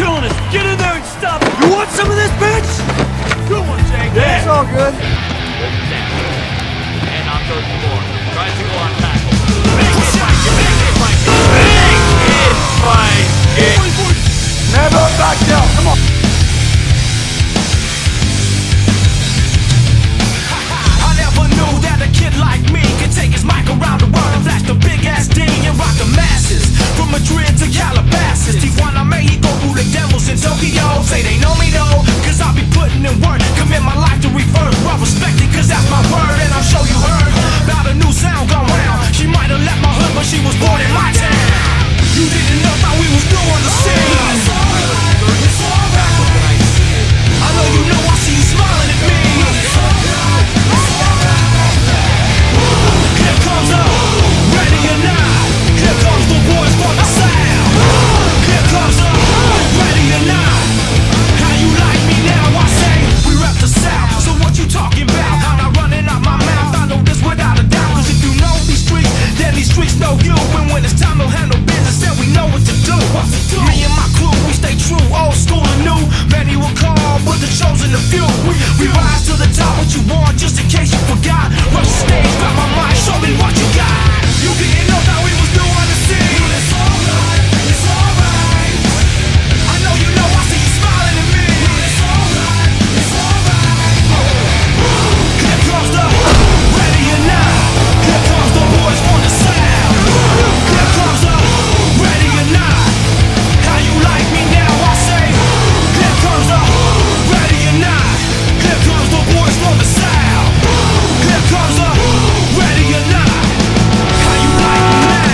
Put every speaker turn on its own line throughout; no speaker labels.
killing us. Get in there and stop it. You want some of this, bitch? Good one, Jake. Yeah.
It's all good.
And on third floor. Tries to go on tackle.
Never back down. Come on.
I never knew that a kid like me could take his mic around the world and flash the big ass D and rock the masses. From Madrid to Calabasas, Tijuana, Mexico, who the devils in Tokyo. Say they know me though, cause I be putting in work. Commit my life to reverse, well respected, cause that's my word. And I'm sure you heard about a new sound gone round. She might have left my hood, but she was born in my town. You didn't know how we was new on the scene. I know you know, I see you smiling at me. Here comes the ready or not. Here comes the boys from the sound. Here comes the ready or not. How you like me now? I say we rep the south. So what you talking about? I'm not running out my mouth. I know this without a doubt. Cause if you know these streets, then these streets know you. And when it's time to handle business, then we know what to do. Me and my crew, we stay true, old school and new. Many will call, but the chosen a few. We rise to the top, what you want, just in case you forgot. Rush the stage, grab my mind, show me what you got. You didn't know that we was new on the scene. It's alright, it's alright. I know you know, I see you smiling at me. It's alright, it's alright. Here comes the ready or not. Here comes the boys from the sound. Here comes the ready or not. How you like me now? I say. Here comes the ready or not. Here comes the boys from the south. Here comes the ready or not. How you like me now?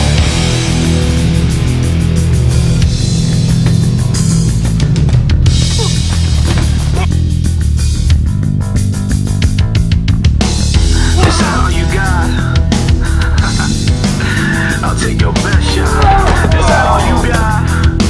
Is that all you got? I'll take your best shot. Is that all you got?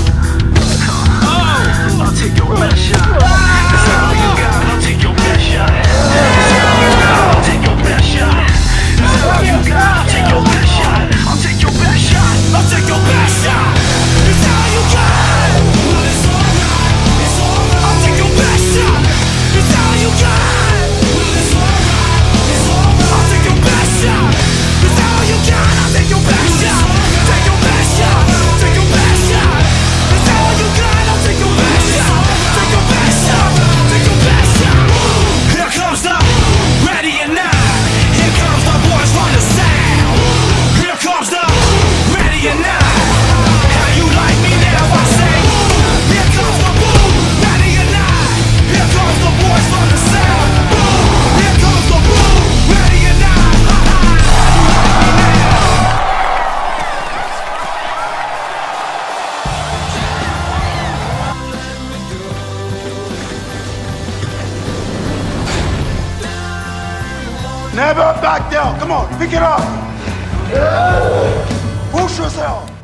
I'll take your best shot. Is that all you got? I'll take your best shot. Is that all you got? I'll take your best shot. Is that all you got? I'll take your best shot. I'll take your best shot. I'll take your best shot. Is that all you got? Well, it's alright. It's alright. I'll take your best shot. Is that all you got? Well, it's alright. It's alright. I'll take your best shot. Is that all you got? I'll take your best shot. Take your best shot. Take your best shot. Is that all you got? I'll take your best shot. Take your best shot. Take your best shot. Here comes the ready or not. Here comes the boys from the sound. Here comes the ready or not. How you like me now? I say. Here comes the boom. Ready or not. Here comes the boys from the sound. Here comes the boom. Ready or not.
Never back down. Come on, pick it up. Push yourself.